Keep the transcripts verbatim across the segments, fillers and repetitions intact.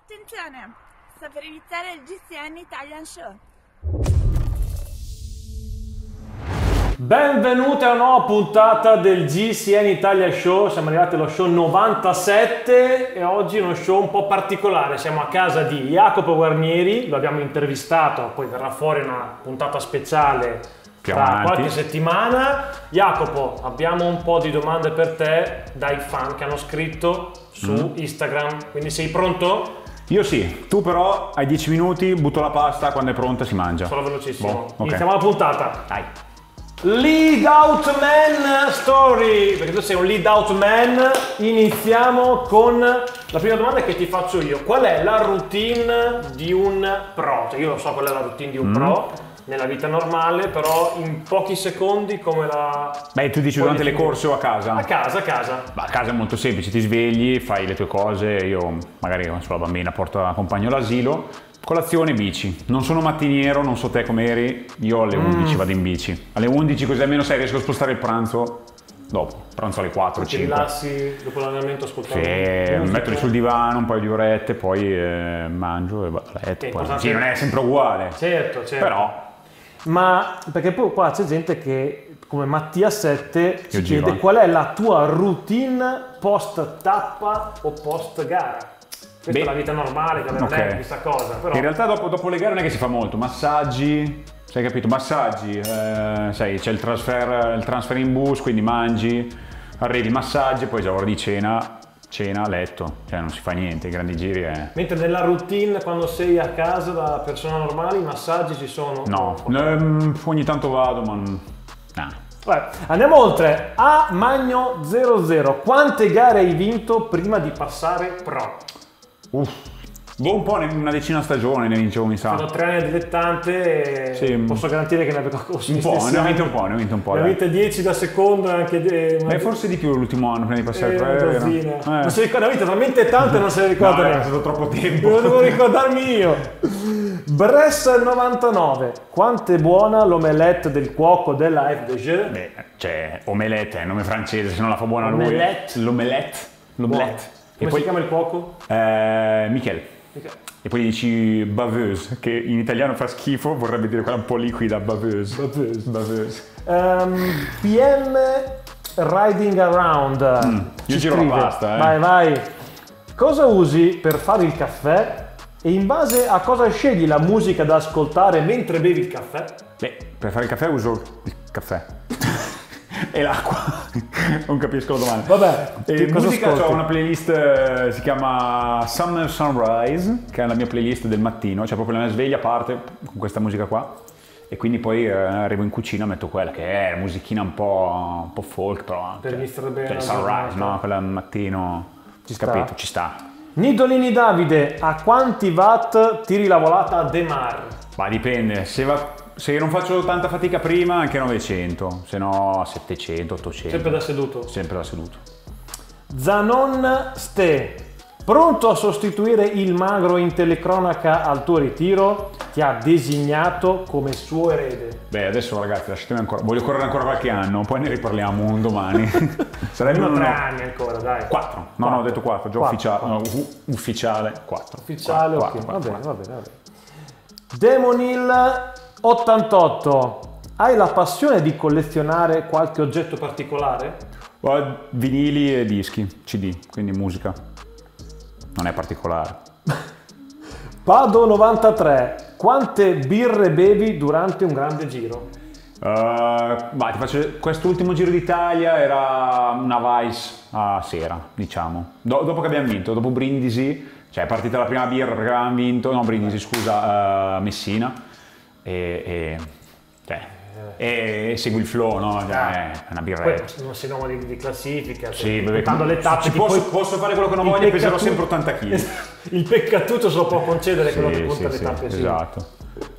Attenzione, sta per iniziare il G C N Italian Show. Benvenuti a una nuova puntata del G C N Italia Show. Siamo arrivati allo show novantasette e oggi è uno show un po' particolare. Siamo a casa di Jacopo Guarnieri, lo abbiamo intervistato, poi verrà fuori una puntata speciale tra qualche settimana. Jacopo, abbiamo un po' di domande per te dai fan che hanno scritto su mm. Instagram, quindi sei pronto? Io sì, tu però hai dieci minuti, butto la pasta, quando è pronta si mangia. Sono velocissimo. Boh, okay. Iniziamo la puntata. Dai. Lead out man story, perché tu sei un lead out man. Iniziamo con la prima domanda che ti faccio io. Qual è la routine di un pro? Cioè io lo so qual è la routine di un mm. pro nella vita normale, però in pochi secondi come la... Beh, tu dici durante le corse o a casa? A casa, a casa. Bah, a casa è molto semplice, ti svegli, fai le tue cose, io magari con la bambina porto accompagno all'asilo, colazione, bici. Non sono mattiniero, non so te come eri, io alle undici mm. vado in bici. Alle undici così almeno sai riesco a spostare il pranzo dopo, pranzo alle quattro ti cinque. Ti rilassi dopo l'allenamento ascoltando? Sì, mi metto lì sul divano un paio di orette, poi eh, mangio e vado a letto. Poi, sì, non è sempre uguale. Certo, certo. Però... Ma perché poi qua c'è gente che, come Mattia sette, ci chiede giro. Qual è la tua routine post tappa o post gara? Questa Beh, è la vita normale, che non okay. è questa cosa. Però... In realtà dopo, dopo le gare non è che si fa molto, massaggi, sai capito? Massaggi, eh, sai, c'è il transfer, il transfer in bus, quindi mangi, arrivi, massaggi, poi già ora di cena. Cena, letto, cioè non si fa niente, i grandi giri è... Mentre nella routine, quando sei a casa da persona normale, i massaggi ci sono? No, ehm, ogni tanto vado, ma... Nah. Vabbè, andiamo oltre. A Magno zero zero, quante gare hai vinto prima di passare pro? Uff, un po', una decina stagione ne vincevo, mi sa. Sono tre anni dilettante e sì, posso garantire che ne avevo così. Un po', ne ho vinto un po', ne ho vinto un po'. Ne ho vinte dieci da secondo e anche... De... Beh, forse di più l'ultimo anno, prima di passare eh, tre. Eh. Non si ricorda, ne ho vinte talmente tante non se ne ricorda no, neanche. È stato troppo tempo. Lo devo ricordarmi io. Bressa novantanove, quanto è buona l'omelette del cuoco della F D G? Beh, cioè, omelette è nome francese, se non la fa buona lui. Omelette. L'omelette. L'omelette. Come e si poi, chiama il cuoco? Eh, Michel. Michel. E poi gli dici baveuse, che in italiano fa schifo, vorrebbe dire quella un po' liquida, baveuse. Baveuse. Baveuse. Um, P M Riding Around. Mm, io giro la pasta, eh. Vai, vai. Cosa usi per fare il caffè e in base a cosa scegli la musica da ascoltare mentre bevi il caffè? Beh, per fare il caffè uso il caffè. E l'acqua. Non capisco la domanda. Vabbè, e musica, ho una playlist, eh, si chiama Summer Sunrise, che è la mia playlist del mattino, cioè proprio la mia sveglia parte con questa musica qua. E quindi poi eh, arrivo in cucina, metto quella che è musichina un po', un po' folk, però per cioè, bene cioè Sunrise, no? Quella al mattino, ci capito, sta. ci sta. Nidolini Davide, a quanti watt tiri la volata a Demar? Ma dipende, se va... Se non faccio tanta fatica prima, anche novecento, se no settecento, ottocento. Sempre da seduto? Sempre da seduto. Zanon Ste, pronto a sostituire il magro in telecronaca al tuo ritiro? Ti ha designato come suo erede. Beh, adesso ragazzi, lasciatemi ancora, voglio correre ancora qualche anno, poi ne riparliamo un domani. Sarebbe uno tre anni ancora, dai. Quattro. No, quattro. No, ho detto quattro, già quattro. Ufficiale. No, u- ufficiale, quattro. Ufficiale, quattro, ok. quattro, va, quattro, bene, va bene, va bene. Demonil ottantotto, hai la passione di collezionare qualche oggetto particolare? Ho vinili e dischi, C D, quindi musica. Non è particolare. Pado novantatré, quante birre bevi durante un grande giro? Uh, bah, ti faccio, quest'ultimo Giro d'Italia era una Vice a sera, diciamo. Do- dopo che abbiamo vinto, dopo Brindisi, cioè è partita la prima birra perché avevamo vinto, no Brindisi scusa, uh, Messina, e, e, cioè, e, e segui il flow, no? Cioè, è una birretta. Poi non si noma di, di classifica, sì, contando le tappe. Posso, poi, posso fare quello che non voglio e peserò sempre ottanta chili. Il peccatuto se lo può concedere, sì, quello che conta sì, le tappe. Sì, esatto.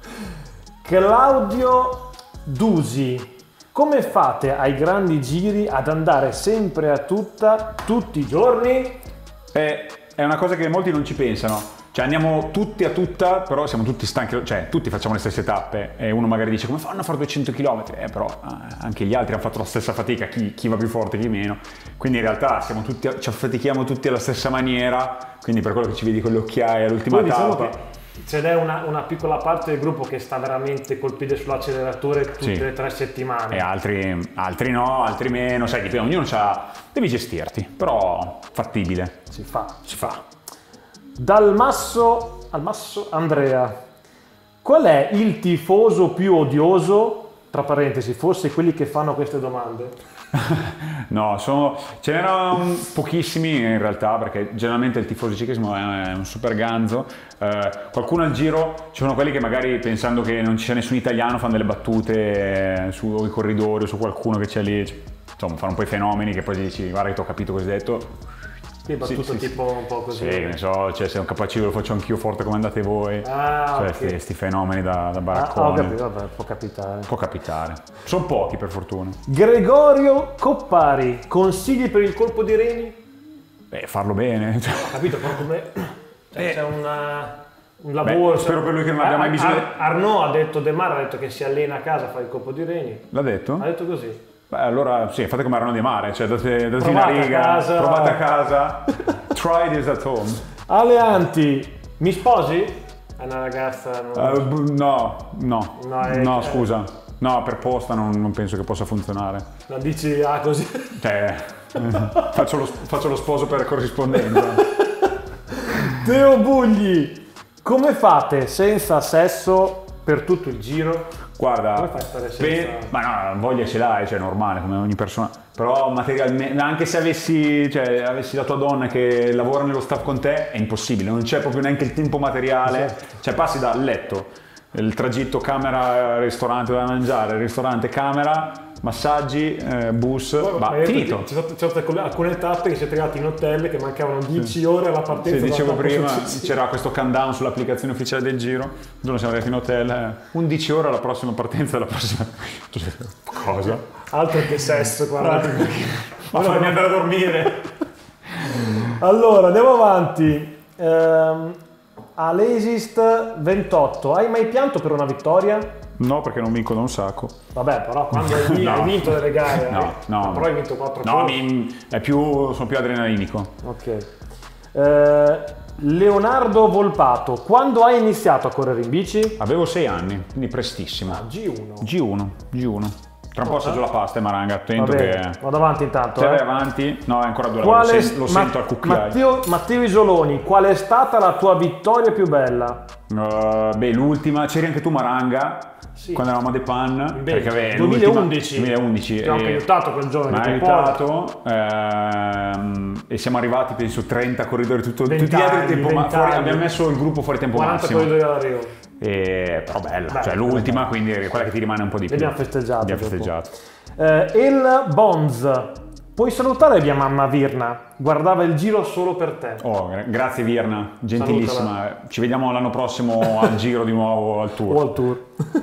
Claudio Dusi, come fate ai grandi giri ad andare sempre a tutta, tutti i giorni? Eh, è una cosa che molti non ci pensano. Cioè andiamo tutti a tutta, però siamo tutti stanchi, cioè tutti facciamo le stesse tappe e uno magari dice come fanno a fare duecento chilometri? Eh però eh, anche gli altri hanno fatto la stessa fatica, chi, chi va più forte, chi meno. Quindi in realtà siamo tutti, ci affatichiamo tutti alla stessa maniera, quindi per quello che ci vedi con le occhiaie all'ultima Poi diciamo tappa. che ce n'è una, una piccola parte del gruppo che sta veramente col piede sull'acceleratore tutte Sì. le tre settimane. E altri, altri no, altri meno, sai, dipende, ognuno c'ha, devi gestirti, però fattibile. Si fa. Si fa. Dal Masso al Masso Andrea, qual è il tifoso più odioso, tra parentesi, forse quelli che fanno queste domande? No, sono, ce n'erano pochissimi in realtà, perché generalmente il tifoso di ciclismo è un super ganzo. Eh, qualcuno al giro, ci sono quelli che magari pensando che non ci sia nessun italiano fanno delle battute sui corridori o su qualcuno che c'è lì, insomma fanno un po' i fenomeni che poi dici guarda che ti ho capito cosa hai detto. Sì, battuto Sì, sì, tipo un po' così. Sì, che ne so, cioè, se è un capace lo faccio anch'io forte come andate voi. Ah, cioè, ok. questi fenomeni da, da Ah, baraccone. ho capito, vabbè, può capitare. Può capitare. Sono pochi per fortuna. Gregorio Coppari, consigli per il colpo di reni? Beh, farlo bene. Ho capito, però come... Cioè, Eh. c'è una... un lavoro... Beh, spero per lui che non abbia mai bisogno- Ar- Arnaud ha detto, De Mar ha detto che si allena a casa a fare il colpo di reni. L'ha detto? Ha detto così. Beh, allora sì, fate come Arno di Mare, cioè date, date Provate una a riga, casa. provate a casa, try this at home. Aleanti, mi sposi? È una ragazza... non- Uh, b- no, no, No, è- no, è- scusa, no, per posta non, non penso che possa funzionare. Non dici ah così? Cioè, faccio, lo, faccio lo sposo per corrispondenza. Teo Bugli, come fate senza sesso per tutto il giro? Guarda, Come fai a stare senza- pe- ma no, voglia ce l'hai, cioè è normale come ogni persona, però materialmente, anche se avessi, cioè, avessi la tua donna che lavora nello staff con te, è impossibile, non c'è proprio neanche il tempo materiale, Esatto. cioè passi dal letto, il tragitto camera, ristorante da mangiare, ristorante camera, massaggi, eh, bus, va, Ma finito. Ci sono c'erano alcune- alcune tappe che siete arrivati in hotel che mancavano dieci ore alla partenza. Se dicevo dalla tappa prima, successiva. c'era questo countdown sull'applicazione ufficiale del giro, un giorno siamo arrivati in hotel, eh, undici ore alla prossima partenza della prossima... Cosa? Altro che sesso, guarda. Ma fammi andare a dormire! Allora, andiamo avanti. Ehm, Alesist ventotto, hai mai pianto per una vittoria? No, perché non vinco da un sacco. Vabbè, però quando hai, vinto, No. hai vinto delle gare, No, eh. no. Però hai vinto quattro No, corse. mi- è più, sono più adrenalinico. Ok. Eh, Leonardo Volpato, quando hai iniziato a correre in bici? Avevo sei anni, quindi prestissimo. Ah, G uno. G uno, G uno. Tra un po' assaggio la pasta e maranga, Va attento bene, che... vado avanti intanto. Se vai eh. avanti... No, è ancora due Qual lavori, è- lo, sen- lo Ma- sento al cucchiaio. Matteo, Matteo Isoloni, qual è stata la tua vittoria più bella? Uh, beh, l'ultima, c'eri anche tu Maranga, Sì. quando eravamo a De Pan, In perché Belgio. vabbè, duemilaundici. l'ultima- duemilaundici. Ti ho anche e- aiutato quel giorno. Mi ha dico, poi- aiutato ehm, e siamo arrivati penso trenta corridori, tutto, tutti gli Ventagli, altri tempo ma fuori, ventagli. abbiamo messo il gruppo fuori tempo quaranta massimo. corridori all'arrivo. E, però bella, Beh, cioè l'ultima, quindi è quella che ti rimane un po' di più. Abbiamo festeggiato. Abbiamo dopo. festeggiato. Eh, El Bonz, puoi salutare mia mamma Virna? Guardava il giro solo per te. Oh, gra- grazie Virna, gentilissima. Ci vediamo l'anno prossimo al giro di nuovo al tour. O al tour.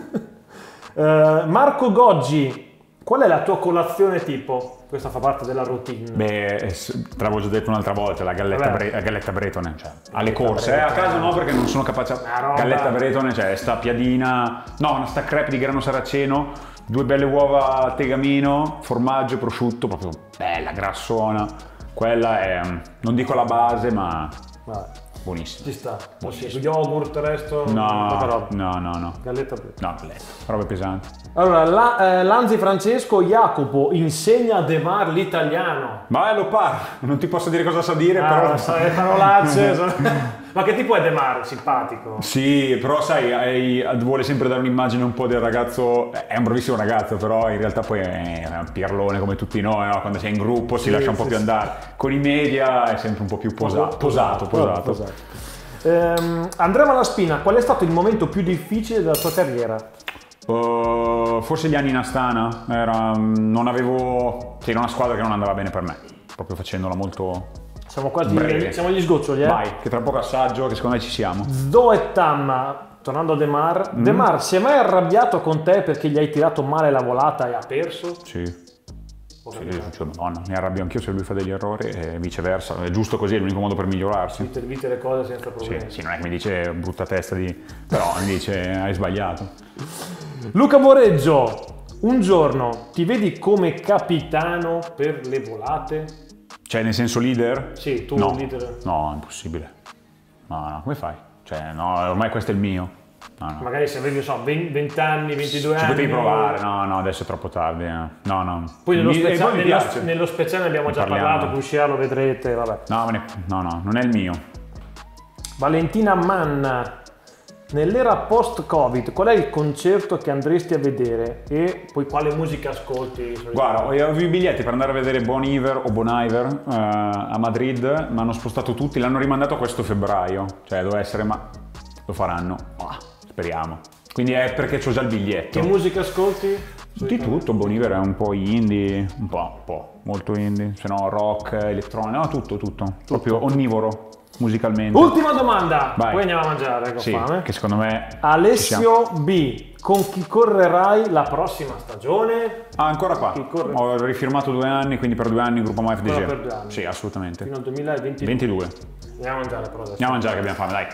Eh, Marco Goggi, qual è la tua colazione tipo? Questa fa parte della routine. Beh, eh, s- te l'avevo già detto un'altra volta, la galletta, Vabbè. bre- la galletta bretone, cioè, alle Galletta corse, eh, a bretone. casa no perché non sono capace a... Una roba- Galletta bretone, cioè sta piadina, no, una sta crepe di grano saraceno, due belle uova al tegamino, formaggio, prosciutto, proprio bella, grassona, quella è, non dico la base, ma Vabbè, buonissima. ci sta. Sì, yogurt, il resto. poca No, roba. no, no, no, Galletta bretone. no, galletta, robe pesanti. Allora, la- eh, Lanzi Francesco Jacopo insegna a De Mar l'italiano. Ma lo parla, non ti posso dire cosa sa dire, Ah, però... non so, le parolacce. sono- Ma che tipo è De Mar? Simpatico. Sì, però sai, hai- vuole sempre dare un'immagine un po' del ragazzo, è un bravissimo ragazzo, però in realtà poi è un pirlone come tutti noi, no? Quando sei in gruppo si Sì, lascia un po' sì, più sì. andare, con i media è sempre un po' più posa- posato, posato. posato. Ehm, Andrea Malaspina, qual è stato il momento più difficile della tua carriera? Uh, forse gli anni in Astana, era, non avevo, sì, era una squadra che non andava bene per me, proprio facendola molto... Siamo quasi Breve. siamo agli sgoccioli, eh? Vai, che tra poco assaggio, che secondo me ci siamo. Zoetam, tornando a De Mar, Mm. De Mar si è mai arrabbiato con te perché gli hai tirato male la volata e ha perso? Sì, Sì, cioè, Madonna, mi arrabbio anch'io se lui fa degli errori e viceversa, è giusto così, è l'unico modo per migliorarsi. Vite, vite le cose senza problemi. Sì, sì, non è che mi dice brutta testa di... però mi dice hai sbagliato. Luca Moreggio, un giorno ti vedi come capitano per le volate? Cioè nel senso leader? Sì, tu no. leader. No, è impossibile. No, no, come fai? Cioè, no, ormai questo è il mio. No, no. Magari se avevi, so, venti anni, ventidue Ci anni. potevi provare, no, no, adesso è troppo tardi. Eh. No, no. Poi nello, Mi- speciale, e poi mi nello, piace. nello speciale ne abbiamo già Parliamo. parlato, che uscirà, lo vedrete, vabbè. No, me ne- no, no, non è il mio. Valentina Manna, nell'era post-Covid, qual è il concerto che andresti a vedere e poi quale musica ascolti? Guarda, io avevo i biglietti per andare a vedere Bon Iver o Bon Iver eh, a Madrid, ma hanno spostato tutti, l'hanno rimandato a questo febbraio. Cioè, doveva essere, ma lo faranno. Ah, speriamo. Quindi è perché c'ho già il biglietto. Che musica ascolti? Di tutto, Bon Iver è un po' indie, un po', un po', molto indie, se no rock, elettronica, no, tutto, tutto, tutto. Proprio onnivoro musicalmente. Ultima domanda, Vai. poi andiamo a mangiare, ecco, Sì, fame. che secondo me... ci siamo. Alessio B, con chi correrai la prossima stagione? Ah, ancora qua. Chi corre? Ho rifirmato due anni, quindi per due anni Gruppo F D G. Ancora per due anni. Sì, assolutamente. Fino al duemilaventidue. ventidue. Andiamo a mangiare però adesso. Andiamo a mangiare che abbiamo fame, dai.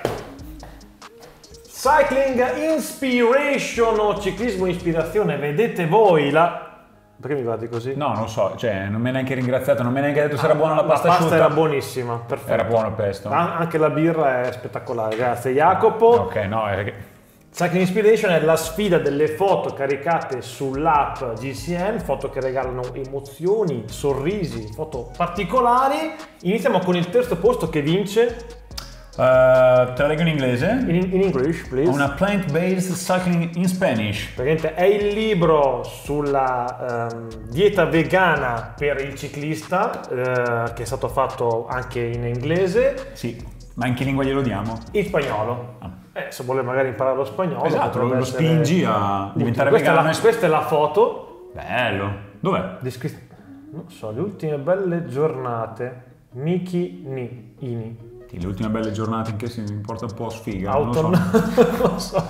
Cycling Inspiration o ciclismo ispirazione, vedete voi la... Perché mi guardi così? No, non lo so, cioè non mi hai neanche ringraziato, non mi hai neanche detto se era buona la La pasta pasta asciutta. era buonissima, perfetto. Era buono il pesto. Ah, anche la birra è spettacolare, grazie Jacopo. Ok, no, è che... Cycling Inspiration è la sfida delle foto caricate sull'app G C N, foto che regalano emozioni, sorrisi, foto particolari. Iniziamo con il terzo posto che vince. Uh, te la leggo in inglese? In, in English, please. Una plant-based cycling in Spanish. Praticamente è il libro sulla ehm, dieta vegana per il ciclista, eh, che è stato fatto anche in inglese, Sì, ma in che lingua glielo diamo? in spagnolo. Ah. Eh, se vuole magari imparare lo spagnolo. Esatto, lo, potrebbe lo essere spingi a utile. diventare questa vegano. È la, questa è la foto. Bello. Dov'è? Descri- non so, le ultime belle giornate. Miki Ni Ini. Le ultime belle giornate in che si porta un po' sfiga. Auto- Non lo so. non lo so.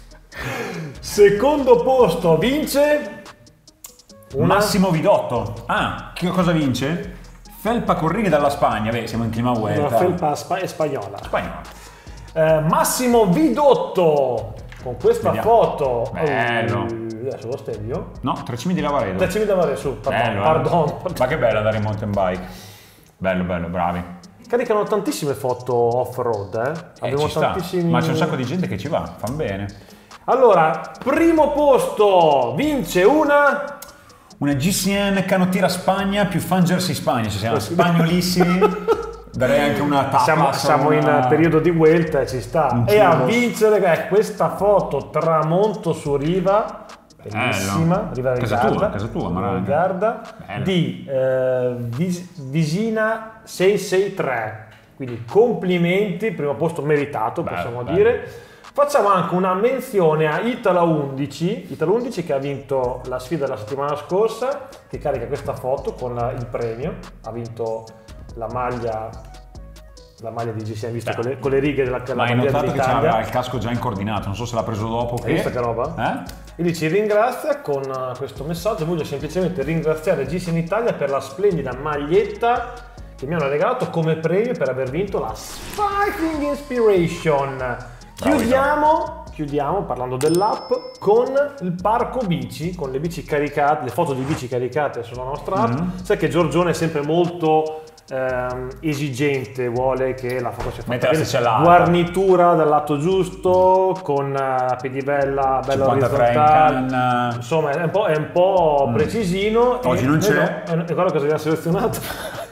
Secondo posto vince una... Massimo Vidotto. Ah, che cosa vince? Felpa con righe dalla Spagna. Beh, siamo in clima una Vuelta. felpa spa- spagnola. Spagnola. Eh, Massimo Vidotto con questa Vediamo. foto. Bello. Eh, adesso lo stedio. No, tre cime di Lavaredo. Dacimi da fare su, pardon, Bello, eh. pardon, pardon. Ma che bello andare in mountain bike. Bello, bello, bravi. Caricano tantissime foto off-road, eh. Eh, Abbiamo ci sta. tantissimi... Ma c'è un sacco di gente che ci va, fan bene. Allora, primo posto vince una... Una G C N Canottiera Spagna più Fan Jersey Spagna, ci siamo spagnolissimi. Darei anche una tappa. Siamo, siamo in una... periodo di Vuelta e ci sta. Un E a chilo. vincere è questa foto tramonto su riva, bellissima, riva del Casa Garda, tua, casa tua, riva Marano. del Garda, Bello. di eh, Vis- Visina sei sei tre. Quindi complimenti, primo posto meritato, Bello, possiamo bello. dire. Facciamo anche una menzione a Itala undici, Itala undici che ha vinto la sfida la settimana scorsa, che carica questa foto con la- il premio, ha vinto la maglia, la maglia di G C N, visto Beh. con le, con le righe della, della Ma hai bandiera notato che d'Italia. c'aveva il casco già incoordinato, non so se l'ha preso dopo. Hai visto che roba? Eh? E lui ci ringrazia con uh, questo messaggio. Voglio semplicemente ringraziare G C N Italia per la splendida maglietta che mi hanno regalato come premio per aver vinto la Cycling Inspiration. Chiudiamo, chiudiamo parlando dell'app con il parco bici, con le bici caricate, le foto di bici caricate sulla nostra app. Mm-hmm. Sai che Giorgione è sempre molto ehm, esigente, vuole che la foto sia fatta Mette la bene, sticellata. guarnitura dal lato giusto, con uh, pedibella bella cinquantatré in orizzontale. canna. Insomma, è un po', è un po' precisino. Oggi e- non eh c'è. no, E guarda cosa abbiamo selezionato.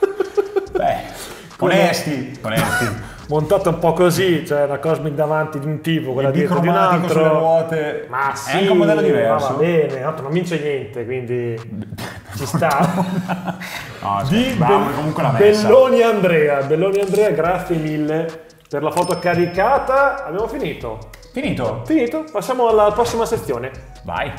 Beh, onesti, onesti. Montata un po' così, cioè una Cosmic davanti di un tipo, quella Il dietro di un bicromatico sulle altro. ruote. Ma è sì, anche un modello ma diverso. va bene, tanto non vince niente, quindi ci sta. No, Di bravo, Be- comunque l'ha messa. Belloni Andrea, Belloni Andrea, grazie mille per la foto caricata. Abbiamo finito. Finito? Finito, passiamo alla prossima sezione. Vai.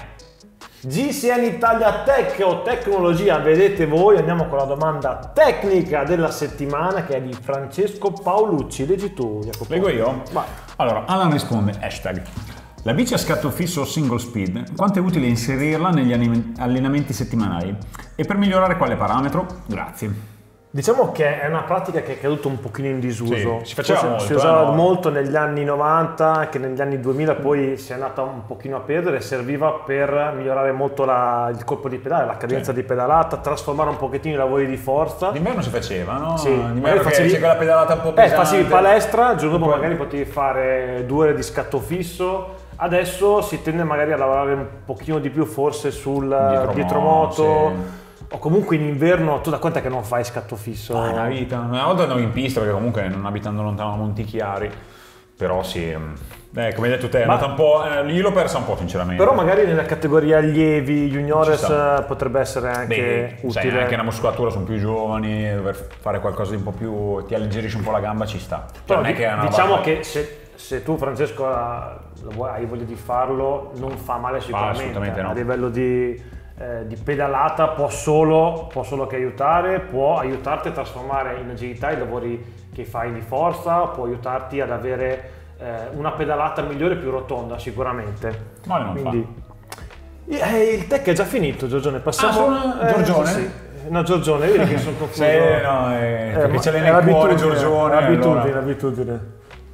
G C N Italia Tech o tecnologia, vedete voi, andiamo con la domanda tecnica della settimana che è di Francesco Paolucci. Leggi tu, Jacopo. Leggo io? Vai. Allora, Alan risponde, hashtag. La bici a scatto fisso o single speed, quanto è utile inserirla negli anim- allenamenti settimanali? E per migliorare quale parametro? Grazie. Diciamo che è una pratica che è caduta un pochino in disuso. Sì, si faceva Forse molto, si usava eh, no? molto negli anni novanta, anche negli anni duemila poi si è andata un pochino a perdere e serviva per migliorare molto la- il colpo di pedale, la cadenza Sì. di pedalata, trasformare un pochettino i lavori di forza. D'inverno si faceva, no? Sì, magari D'inverno che facevi- c'è quella pedalata un po' Eh, pesante. facevi palestra, il giorno dopo Poi- magari potevi fare due ore di scatto fisso. Adesso si tende magari a lavorare un pochino di più forse sul Dietromoto, dietromoto, sì. o comunque in inverno. Tu da quanto è che non fai scatto fisso? Ah, è una vita. Una volta andavo in pista perché comunque non abitando lontano da Montichiari, però sì, eh, come hai detto te, è Ma- andata un po', eh, io l'ho persa un po' sinceramente. Però magari nella categoria allievi, Ci juniores, sta. potrebbe essere anche Beh, sai, utile. anche la muscolatura, sono più giovani, dover fare qualcosa di un po' più, ti alleggerisci un po' la gamba, ci sta. Cioè, Però non è di- che è una diciamo roba- che se, se tu Francesco ha- lo vuoi- hai voglia di farlo, non fa male sicuramente. assolutamente no. A livello di, eh, di pedalata può solo, può solo che aiutare, può aiutarti a trasformare in agilità i lavori che fai di forza, può aiutarti ad avere eh, una pedalata migliore e più rotonda sicuramente. Male non Quindi, eh, il tech è già finito, Giorgione. Passiamo. Ah, sono- eh, Giorgione? sì, sì. No, Giorgione, vedi che sono confuso. Sì, no, eh, perché ma ce l'hai è nel cuore, l'abitudine, Giorgione, è L'abitudine, allora. l'abitudine.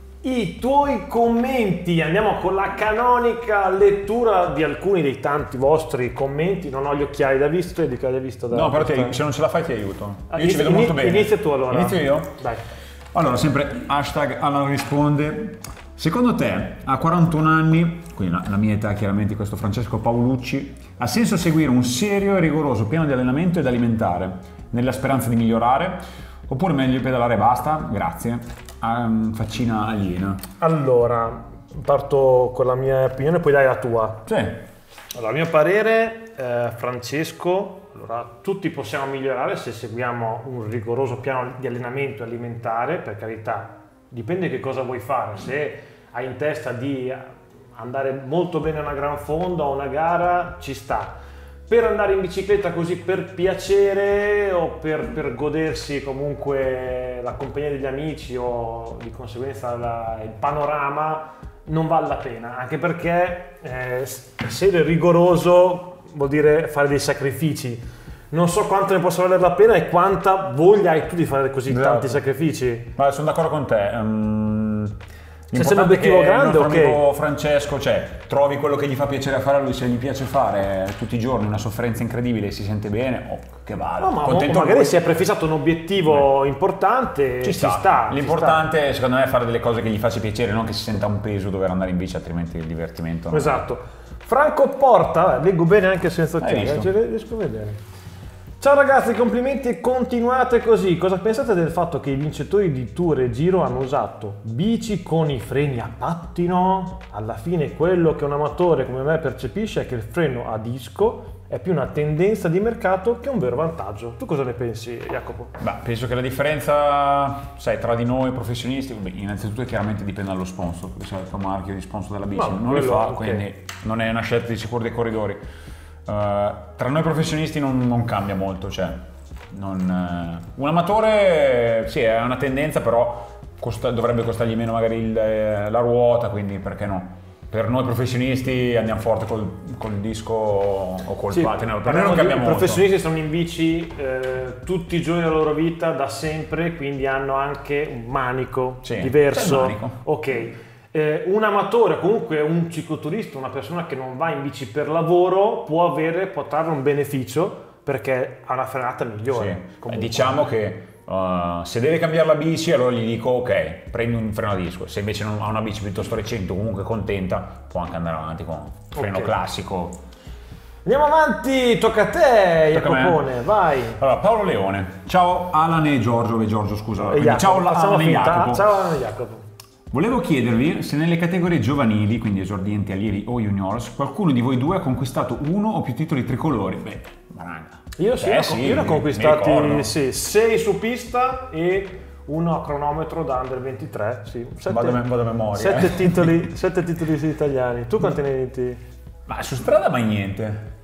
I tuoi commenti, andiamo con la canonica lettura di alcuni dei tanti vostri commenti. Non ho gli occhiali da visto e di che hai visto da No, però ti- questa- se non ce la fai ti aiuto. Ah, Io ci inizia- vedo molto ini- bene. Inizia tu allora. Inizio io? Dai. Allora, sempre hashtag Alan risponde. Secondo te, a quarantuno anni, quindi la, la mia età chiaramente, questo Francesco Paolucci, ha senso seguire un serio e rigoroso piano di allenamento ed alimentare, nella speranza di migliorare? Oppure meglio pedalare e basta? Grazie. Um, faccina aliena. Allora, parto con la mia opinione, poi dai la tua. Sì. Allora, a mio parere, eh, Francesco, allora, tutti possiamo migliorare se seguiamo un rigoroso piano di allenamento e alimentare, per carità, dipende che cosa vuoi fare. Se hai in testa di andare molto bene a una gran fonda o a una gara, ci sta. Per andare in bicicletta così per piacere o per, per godersi comunque la compagnia degli amici o di conseguenza la- il panorama, non vale la pena, anche perché eh, essere rigoroso vuol dire fare dei sacrifici. Non so quanto ne possa valere la pena e quanta voglia hai tu di fare così Esatto. tanti sacrifici. Ma sono d'accordo con te. Um, Se sei un obiettivo grande, il nostro ok. amico Francesco, cioè, trovi quello che gli fa piacere a fare a lui, se gli piace fare tutti i giorni una sofferenza incredibile e si sente bene, oh, che vale. No, ma Contento magari lui. si è prefissato un obiettivo importante, Ci ci sta. sta. ci L'importante secondo me è fare delle cose che gli faccia piacere, non che si senta un peso dover andare in bici, altrimenti il divertimento no? Esatto. Franco Porta, leggo bene anche senza Hai occhiali, visto? eh, riesco a vedere. Ciao ragazzi, complimenti e continuate così. Cosa pensate del fatto che i vincitori di Tour e Giro hanno usato bici con i freni a pattino? Alla fine quello che un amatore come me percepisce è che il freno a disco è più una tendenza di mercato che un vero vantaggio. Tu cosa ne pensi, Jacopo? Beh, penso che la differenza, sai, tra di noi professionisti, beh, innanzitutto chiaramente dipende dallo sponsor, perché se il tuo marchio di sponsor della bici No, non le quello, fa, ok. quindi non è una scelta di sicuro dei corridori. Uh, tra noi professionisti non, non cambia molto, cioè non, eh, un amatore sì è una tendenza, però costa- dovrebbe costargli meno magari il- eh, la ruota, quindi perché no? Per noi professionisti andiamo forte col, col disco o col Sì, pattino, per noi parliamo non di cambia molto. professionisti sono in bici eh, tutti i giorni della loro vita da sempre, quindi hanno anche un manico Sì, diverso. c'è il manico. Ok. Eh, un amatore, comunque un cicloturista, una persona che non va in bici per lavoro, può avere, può trarre un beneficio perché ha una frenata migliore. Sì. Comunque. Diciamo che uh, se deve cambiare la bici, allora gli dico ok, prendi un freno a disco. Se invece non ha una bici piuttosto recente o comunque contenta, può anche andare avanti con un freno Ok. classico. Andiamo avanti, tocca a te, Tocca a me. Jacopone, vai. Allora, Paolo Leone. Ciao Alan e Giorgio, e Giorgio scusa. E Quindi Jacopo, ciao facciamo Alan e finta. Jacopo. Ciao Alan e Jacopo. Volevo chiedervi se nelle categorie giovanili, quindi esordienti, allievi o juniors, qualcuno di voi due ha conquistato uno o più titoli tricolori. Beh, maranga. Io sì, Eh ne ho- sì, io ne ho mi conquistati ricordo. sì, sei su pista e uno a cronometro da under ventitré. Sì. Sette, Vado a me- vado a memoria, Sette, eh. titoli, sette titoli italiani. Tu quanti ne hai vinti? Ma su strada mai niente.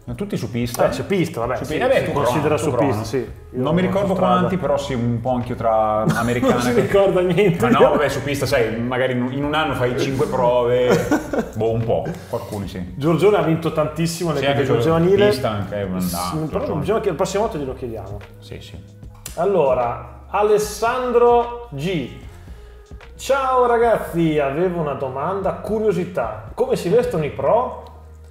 Tutti su pista. Eh, c'è pista, vabbè, Su sì, pi- eh beh, si tu considera crono, su tu pista, crono. sì. Io Non mi ricordo su strada. quanti, però sì, un po' anche tra americane. Non si che- ricorda niente. Ma no, vabbè, su pista, sai, magari in in un anno fai cinque prove, boh, un po', qualcuno sì. Giorgione ha vinto tantissimo Sì, nel anche categoria Giorgione, giovanile. pista anche, ma no, Sì, però Giorgione. bisogna che la prossima volta glielo chiediamo. Sì, sì. Allora, Alessandro G. Ciao ragazzi, avevo una domanda, curiosità. Come si vestono i pro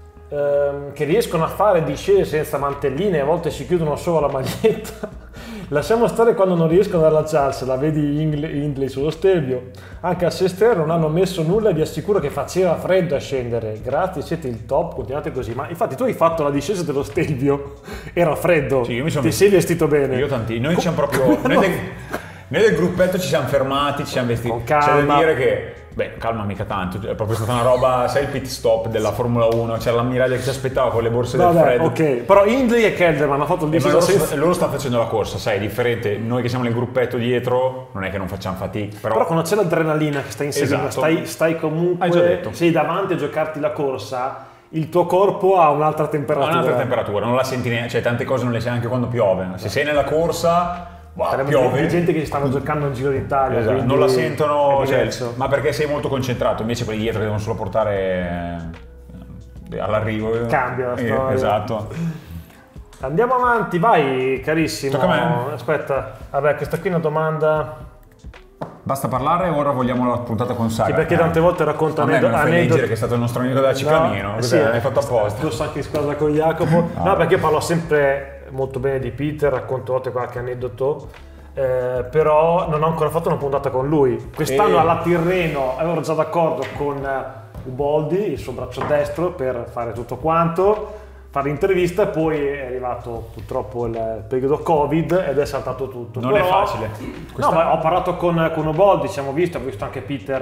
ehm, che riescono a fare discese senza mantelline e a volte si chiudono solo la maglietta? Lasciamo stare quando non riescono ad allacciarsi, la vedi Hindley Hindley sullo Stelvio. Anche a Sester non hanno messo nulla e vi assicuro che faceva freddo a scendere. Grazie, siete il top, continuate così. Ma infatti tu hai fatto la discesa dello Stelvio, era freddo, Sì, io mi sono ti sei vestito bene. Io tanti, noi siamo proprio. Noi, del, noi del gruppetto ci siamo fermati, ci siamo vestiti. Con C'è calma. da dire che. Beh, calma mica tanto, è proprio stata una roba, sai il pit stop della Formula uno, c'era l'ammiraglia che ci aspettava con le borse del Vabbè, freddo. ok, però Hindley e Kelderman hanno fatto il E ma discesa loro, senza... sta- loro stanno facendo la corsa, sai, è differente. Noi che siamo nel gruppetto dietro, non è che non facciamo fatica, però, Però quando c'è l'adrenalina che stai inseguendo, Esatto. stai, stai Hai già comunque, detto. sei davanti a giocarti la corsa, il tuo corpo ha un'altra ha temperatura. un'altra temperatura, non la senti neanche, cioè tante cose non le sai anche quando piove. Se sei nella corsa, wow, Saremo piove. di gente che stanno giocando in Giro d'Italia. Esatto, quindi non la sentono, è cioè, diverso. ma perché sei molto concentrato, invece quelli dietro che devono solo portare eh, all'arrivo. Cambia la Eh, storia. Esatto. Andiamo avanti, vai carissimo. Tocca a me. Aspetta, vabbè, questa qui è una domanda. Basta parlare o ora vogliamo la puntata con Sara? Sì, perché tante volte racconta A me aneddoti- non fai aneddoti- leggere che è stato il nostro amico da Ciclamino, No, cos'è? sì, L'hai fatto apposta. Tu anche in squadra con Jacopo. Ah. No, perché io parlo sempre molto bene di Peter, racconto a volte qualche aneddoto. eh, però non ho ancora fatto una puntata con lui. Quest'anno E- alla Tirreno avevo già d'accordo con eh, Uboldi, il suo braccio destro, per fare tutto quanto, fare l'intervista, e poi è arrivato purtroppo il periodo Covid ed è saltato tutto. Non Però- è facile. No, ma ho parlato con, con Uboldi, ci siamo visti, ho visto anche Peter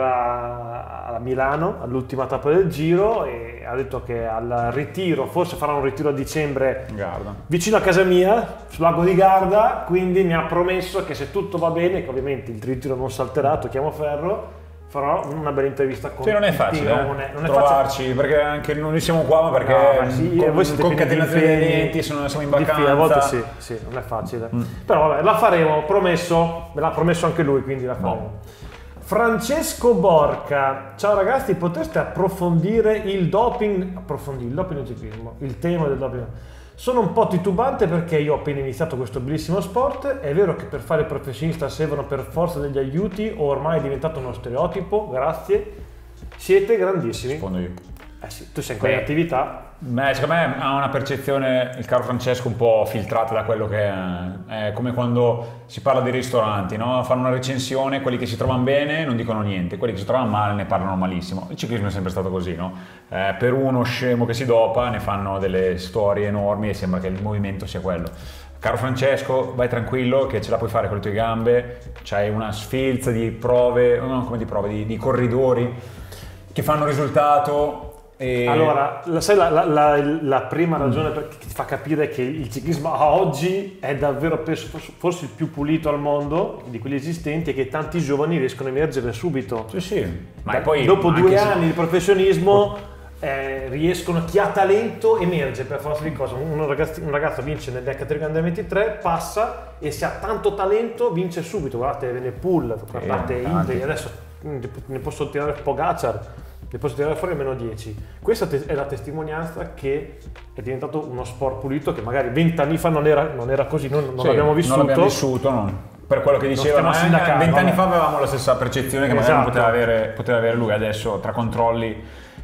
a, a Milano, all'ultima tappa del Giro, e ha detto che al ritiro, forse farà un ritiro a dicembre Guarda. vicino a casa mia, sul lago di Garda, quindi mi ha promesso che se tutto va bene, che ovviamente il ritiro non salterà, tocchiamo ferro, farò una bella intervista con Sì, non è Peter. facile eh, Non è, non è trovarci, perché anche noi siamo qua, ma perché No, ma sì, con, voi siete con pieni di catenazione dei impegni, denti, sono- siamo in difficile, vacanza. a volte sì, sì, non è facile. Però vabbè, la faremo, promesso, me l'ha promesso anche lui, quindi la faremo. Francesco Borca, ciao ragazzi, potreste approfondire il doping, approfondire il doping nel ciclismo, il tema del doping. Sono un po' titubante perché io ho appena iniziato questo bellissimo sport, è vero che per fare il professionista servono per forza degli aiuti o ormai è diventato uno stereotipo, grazie, siete grandissimi. Rispondo io. Eh sì, tu sei in quelle Beh. attività. Beh, secondo me ha una percezione, il caro Francesco, un po' filtrata da quello che è. È come quando si parla di ristoranti, no? Fanno una recensione, quelli che si trovano bene non dicono niente, quelli che si trovano male ne parlano malissimo. Il ciclismo è sempre stato così, no? Eh, per uno scemo che si dopa ne fanno delle storie enormi e sembra che il movimento sia quello. Caro Francesco, vai tranquillo che ce la puoi fare con le tue gambe, c'hai una sfilza di prove, non come di prove, di, di corridori che fanno risultato. E... Allora, la, sai la, la, la, la prima ragione per- che ti fa capire che il ciclismo a oggi è davvero penso, forse- forse il più pulito al mondo di quelli esistenti, è che tanti giovani riescono a emergere subito. Sì, sì. Ma Da- poi dopo anche due se- anni di professionismo eh, riescono, chi ha talento emerge per forza di cosa. Un ragazzo, un ragazzo vince nella categoria under ventitré, passa e se ha tanto talento vince subito. Guardate Venepool, guardate tanti. Hindley, adesso mm, ne posso tirare Pogacar, ne posso tirare fuori almeno dieci. Questa te- è la testimonianza che è diventato uno sport pulito, che magari vent'anni fa non era, non era così, non, non Sì, l'abbiamo vissuto. Non l'abbiamo vissuto, no. Per quello che diceva, stiamo a ma sindacare, vent'anni vabbè. fa avevamo la stessa percezione che magari non Esatto. poteva avere, poteva avere lui, adesso tra controlli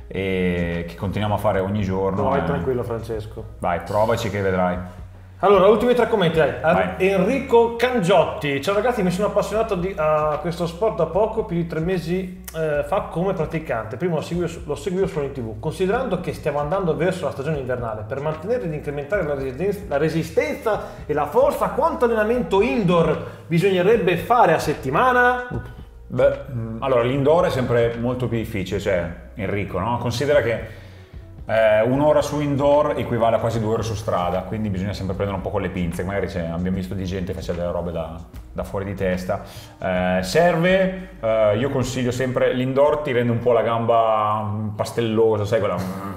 e che continuiamo a fare ogni giorno. Vai eh. tranquillo Francesco. Vai, provaci che vedrai. Allora, ultimi tre commenti, dai. Vai. Enrico Cangiotti, ciao ragazzi, mi sono appassionato di- a questo sport da poco, più di tre mesi eh, fa come praticante. Prima lo seguivo, su- lo seguivo solo in tv. Considerando che stiamo andando verso la stagione invernale, per mantenere ed incrementare la resistenza, la resistenza e la forza, quanto allenamento indoor bisognerebbe fare a settimana? Beh, mh, allora l'indoor è sempre molto più difficile, cioè Enrico, no? Considera che eh, un'ora su indoor equivale a quasi due ore su strada, quindi bisogna sempre prendere un po' con le pinze, magari c'è- abbiamo visto di gente che faceva delle robe da, da fuori di testa. Eh, serve, eh, io consiglio sempre l'indoor, ti rende un po' la gamba pastellosa, sai quella...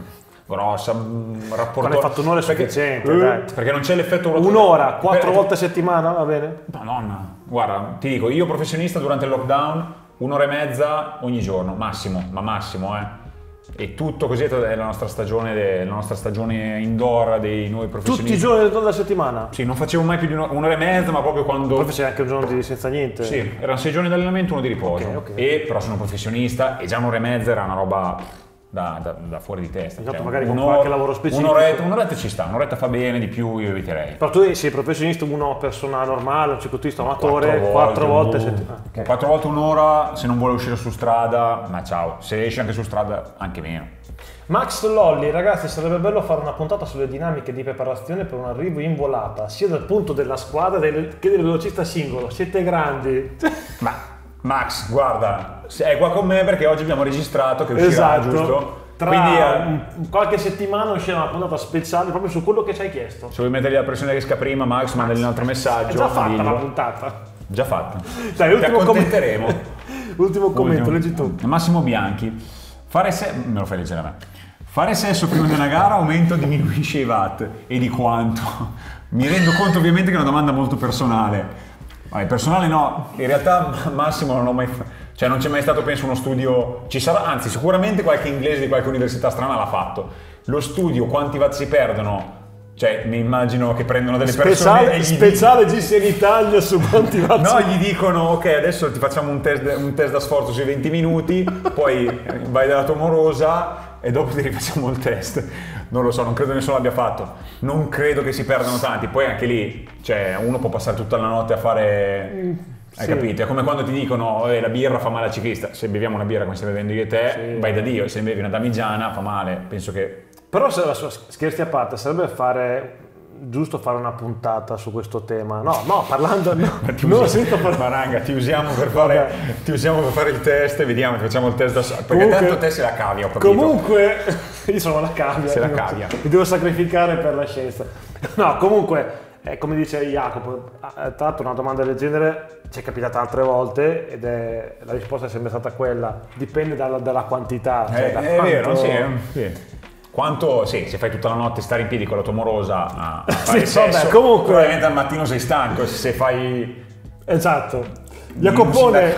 grossa, un rapporto... Quando hai fatto un'ora è perché, sufficiente, eh, dai. perché non c'è l'effetto rotativo. Un'ora, quattro Per- volte a settimana, va bene? Madonna, guarda, ti dico, io professionista durante il lockdown, un'ora e mezza ogni giorno, massimo, ma massimo, eh. E tutto così è la nostra stagione, de- la nostra stagione indoor dei nuovi professionisti. Tutti i giorni della settimana? Sì, non facevo mai più di uno- un'ora e mezza, ma proprio quando... Poi facevi anche un giorno di senza niente? Sì, erano sei giorni di allenamento, uno di riposo. Ok, ok. E però sono professionista e già un'ora e mezza era una roba da, da- da fuori di testa. Esatto, Cioè, magari con un'ora- qualche lavoro specifico. Un'oretta, un'oretta ci sta, un'oretta fa bene, di più io eviterei. Però tu sei professionista, uno persona normale, un ciclottista amatore, quattro volte a uh, settimana. Ok. Quattro volte un'ora, se non vuole uscire su strada, ma ciao, se esce anche su strada, anche meno. Max Lolli, ragazzi, sarebbe bello fare una puntata sulle dinamiche di preparazione per un arrivo in volata, sia dal punto della squadra del- che del velocista singolo. Siete grandi. Ma Max, guarda, è qua con me perché oggi abbiamo registrato che uscirà, Esatto. giusto? Tra Quindi eh, un- qualche settimana uscirà una puntata speciale proprio su quello che ci hai chiesto. se vuoi mettergli la pressione che esca prima, Max, mandagli un altro È messaggio. già fatta dillo. la puntata. Già fatta. Dai, Ti ultimo accontenteremo. commento. Ultimo commento, leggi tu. Massimo Bianchi. Fare se... Me lo fai leggere a me. Fare sesso prima di una gara aumenta o diminuisce i watt? E di quanto? Mi rendo conto ovviamente che è una domanda molto personale. Vabbè, personale no, in realtà Massimo non ho mai fatto. Cioè non c'è mai stato penso uno studio, ci sarà, anzi sicuramente qualche inglese di qualche università strana l'ha fatto. Lo studio quanti watt si perdono, cioè mi immagino che prendono delle persone Speciale, e gli speciale G S in Italia su quanti watt. No, gli dicono ok, adesso ti facciamo un test, un test da sforzo sui venti minuti, poi vai dalla tua morosa e dopo ti rifacciamo il test. Non lo so, non credo nessuno l'abbia fatto. Non credo che si perdano tanti. Poi anche lì, cioè, uno può passare tutta la notte a fare... Hai sì. capito? È come quando ti dicono eh, la birra fa male al ciclista. Se beviamo una birra come stai bevendo io e te, Sì. vai da Dio. Se ne bevi una damigiana fa male. Penso che... Però se, scherzi a parte, sarebbe fare giusto fare una puntata su questo tema. No, no, parlando no, Ti non usi- sento par- Maranga, ti usiamo per fare, ti usiamo per fare il test e vediamo, ti facciamo il test da solo. Perché Comunque- tanto te sei la cavia, ho capito. Comunque, io sono la cavia. Sei la io cavia. Mi devo sacrificare per la scienza. No, comunque, eh, come dice Jacopo, eh, tra l'altro una domanda del genere ci è capitata altre volte ed è, la risposta è sempre stata quella, dipende dalla, dalla quantità. Cioè, Eh, da è vero, quanto- sì, eh, sì. Quanto, sì, se fai tutta la notte stare in piedi con la tua morosa a, a Sì, fare sesso, vabbè, comunque- probabilmente al mattino sei stanco, se fai... Esatto. Jacopone,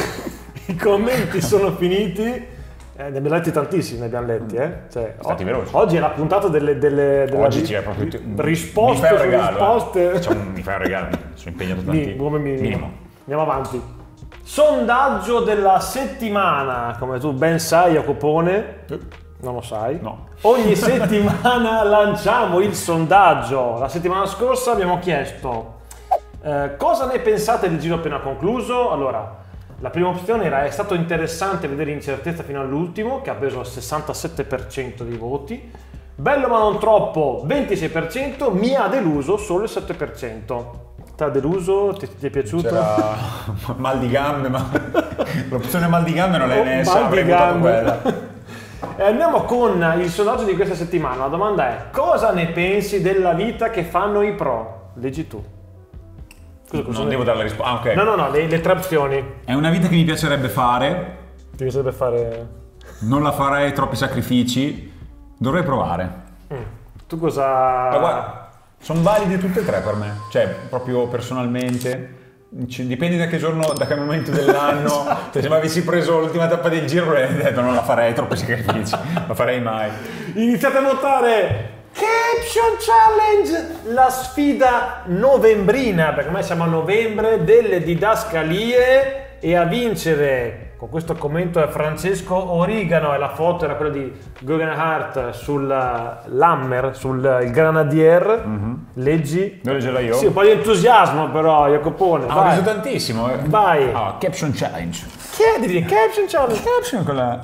i commenti sono finiti. Eh, ne abbiamo letti tantissimi, ne abbiamo letti, eh? Cioè, Stati o- veloci. Oggi è la puntata delle, delle, della Oggi ri- c'è proprio... risposte mi fai un su regalo, risposte. eh. C'è un- mi fai un regalo, sono impegnato Mi- tanti... come minimo. minimo. Andiamo avanti. Sondaggio della settimana, come tu ben sai, Jacopone. Non lo sai? No. Ogni settimana lanciamo il sondaggio. La settimana scorsa abbiamo chiesto eh, cosa ne pensate del giro appena concluso. Allora, la prima opzione era: è stato interessante vedere l'incertezza fino all'ultimo, che ha preso il sessantasette per cento dei voti. Bello ma non troppo, ventisei per cento. Mi ha deluso, solo il sette per cento. Ti ha deluso? Ti, ti è piaciuto? C'era mal di gambe, ma l'opzione mal di gambe non è Oh, nessa, mal di avrei votato gambe. quella. E andiamo con il sondaggio di questa settimana. La domanda è: cosa ne pensi della vita che fanno i pro? Leggi tu. Cosa, cosa Non ne- devo dare la risposta. Ah, ok. No, no, no, le, le tre opzioni. È una vita che mi piacerebbe fare, Ti piacerebbe fare... non la farei troppi sacrifici, dovrei provare. Mm. Tu cosa... Ma guarda, sono valide tutte e tre per me, cioè proprio personalmente. Ci- dipende da che giorno, da che momento dell'anno. Cioè, se mi avessi preso l'ultima tappa del giro avrei detto non la farei, troppi sacrifici, non la farei mai. Iniziate a votare Caption Challenge, la sfida novembrina, perché ormai siamo a novembre, delle didascalie, e a vincere, con questo commento è Francesco Origano, e la foto era quella di Guggenhardt sul Lammer, sul il Granadier. Leggi. Devo leggerla io? Sì, un po' di entusiasmo però, Jacopone. Ah, ho vai. preso tantissimo. eh. Vai. Ah, Caption Challenge. Chiediti, Caption Challenge. Caption quella...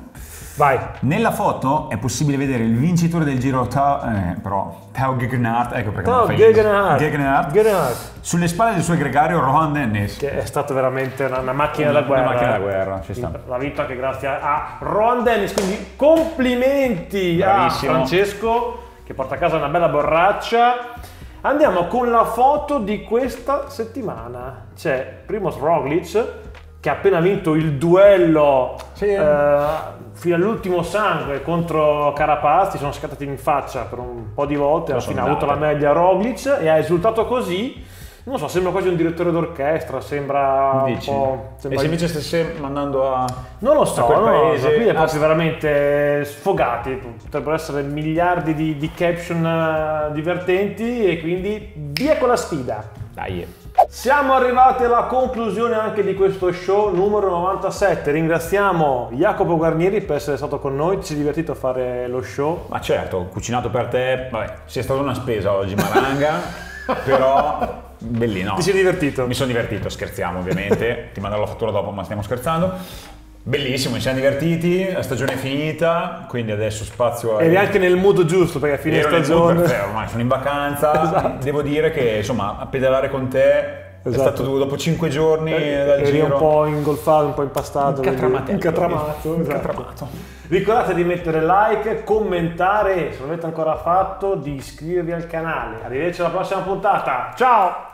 Vai. Nella foto è possibile vedere il vincitore del giro Tao, eh, però, Tao Gegenhardt, ecco perché No, non fai Guggenhardt. Gegenhardt. Guggenhardt. Sulle spalle del suo gregario Rohan Dennis. Che è stato veramente una, una macchina Una- da guerra. una macchina da eh. guerra, ci sta. L'ha vinto anche grazie a, a Rohan Dennis, quindi complimenti Bravissimo. a Francesco che porta a casa una bella borraccia. Andiamo con la foto di questa settimana. C'è Primož Roglic che ha appena vinto il duello Sì. eh, fino all'ultimo sangue contro Carapaz, ti sono scattati in faccia per un po' di volte, alla Sono fine ha avuto la andate. meglio Roglic e ha esultato così. Non so, sembra quasi un direttore d'orchestra, sembra Dici? un po'... E sembra- se invece stesse mandando a... Non lo so, a quel no, no, paese- qui è Ah, proprio veramente sfogati, potrebbero essere miliardi di, di caption eh, divertenti e quindi via con la sfida. Dai. Siamo arrivati alla conclusione anche di questo show numero novantasette. Ringraziamo Jacopo Guarnieri per essere stato con noi, ci è divertito a fare lo show. Ma certo, ho cucinato per te, vabbè, sia stata una spesa oggi Maranga, però bellino. Ti sei divertito? Mi sono divertito, scherziamo ovviamente, ti manderò la fattura dopo, ma stiamo scherzando. Bellissimo, ci siamo divertiti, la stagione è finita, quindi adesso spazio a... Eri anche nel mood giusto perché a fine Ero nel mood stagione... perfetto, ormai sono in vacanza, Esatto. devo dire che insomma a pedalare con te è Esatto. stato dopo cinque giorni dal Eri giro. un po' ingolfato, un po' impastato. Incatramato. quindi- Incatramato. esatto. Incatramato. Ricordate di mettere like, commentare e se non l'avete ancora fatto di iscrivervi al canale. Arrivederci alla prossima puntata. Ciao!